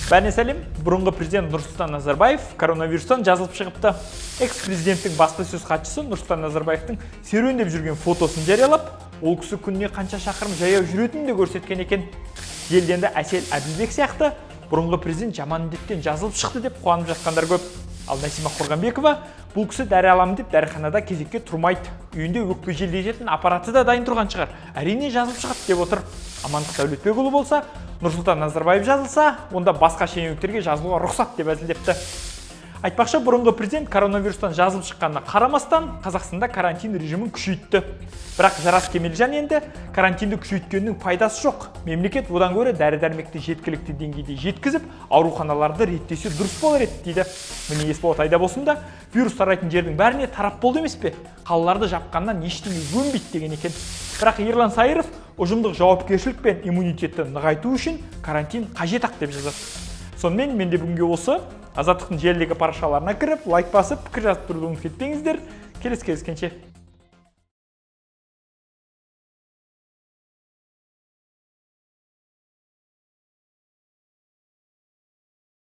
Бәріне сәлем, бұрынғы президент Нұрсұлтан Назарбаев коронавирустан жазылып шығыпты. Экс-президенттің баспасөз хатшысы Нұрсұлтан Назарбаевтың серуендеп жүрген фотосын жариялап, ол кісі күніне қанша шақырым жаяу жүретінін де көрсеткен екен. Елденді Әсел Әділбек сияқты бұрынғы президент жаман індеттен жазылып шықты деп қуанып жатқандар көп. Ал Насима Қорғанбекова бұл кісі дәрі аламын деп дәріханада кезекке тұрмайды. Үйінде өкпе желдететін аппараты да дайын тұрған шығар. Әрине жазылып шығады деп отыр. Амандық Дәулетбекұлы болса, Нұрсұлтан Назарбаев жазылса, онда басқа шенеуніктерге жазылуға рұқсат деп әзілдепті. Айтпақшы, бұрынғы президент коронавирустан жазылып шыққанына қарамастан, Қазақстанда карантин режимін күшейтті. Бірақ Жарас Кемелжан енді карантинді күшейткеннің пайдасы жоқ. Мемлекет одан гөрі дәрі-дәрмекті жеткілікті деңгейде жеткізіп, ауруханаларды реттесе дұрыс болар еді дейді. Міне Есболат Айдабосында вирус тарайтын жердің бәріне тарап болды емес пе? Қалаларды жапқаннан ештеңе өнбейді деген екен. Бірақ Ерлан Сайыров ұжымдық жауапкершілік пен иммунитетті нығайту үшін карантин қажет-ақ деп жазады. Сонымен менде бүгінге осы. Азаттықтың желідегі парақшаларына кіріп, лайк басып, пікір жазып тұруды ұмытып кетпеңіздер. Келесі кездескенше.